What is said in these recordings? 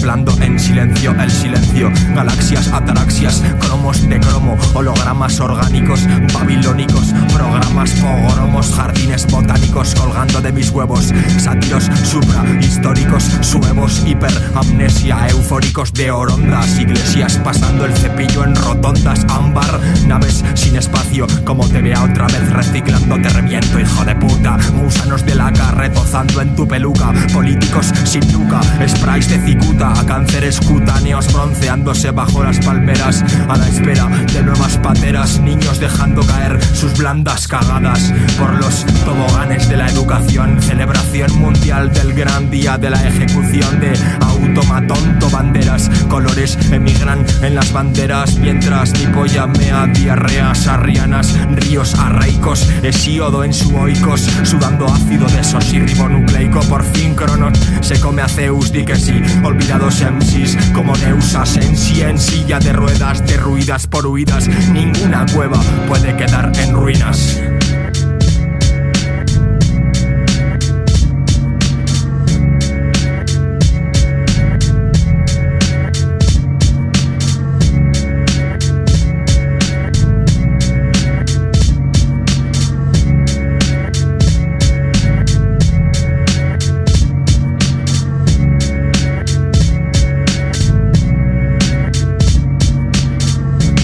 temblando en silencio el silencio. Galaxias, ataraxias, cromos de cromo, hologramas orgánicos, babilónicos, programas, pogromos, jardines botánicos colgando de mis huevos, sátiros suprahistóricos, suevos, hiperamnesia, eufóricos de orondas, iglesias pasando el cepillo en rotondas, ámbar, naves sin espacio, como te vea otra vez reciclando te reviento, hijo de puta, gusanos de laca retozando en tu peluca, políticos sin nuca, sprays de cicuta, cánceres cutáneos bronceándose bajo las palmeras, a la espera de nuevas pateras, niños dejando caer sus blandas cagadas por los toboganes de la educación, celebración mundial del gran día de la ejecución de automatonto, banderas, colores emigran en las banderas, mientras mi polla mea diarreas arrianas, ríos arraicos, hesíodo en su oicos, sudando ácido desosirribonucleico, por fin Cronos se come a Zeus, di que sí, olvidados MCs como deusas en silla de ruedas, derruidas por huidas, ninguna cueva puede quedar en ruinas.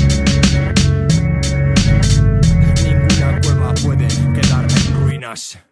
Us.